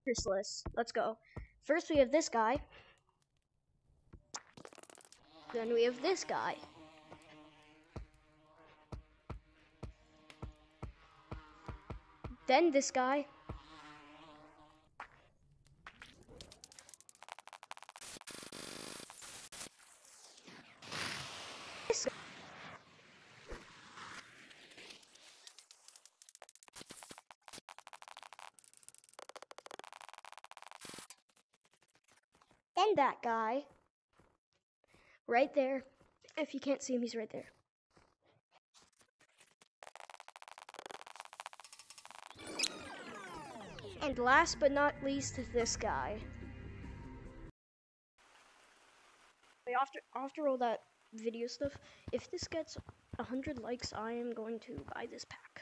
chrysalis. Let's go. First we have this guy. Then we have this guy. Then this guy. This guy. Then that guy. Right there. If you can't see him, he's right there. And last but not least, this guy. After all that video stuff, if this gets 100 likes, I am going to buy this pack.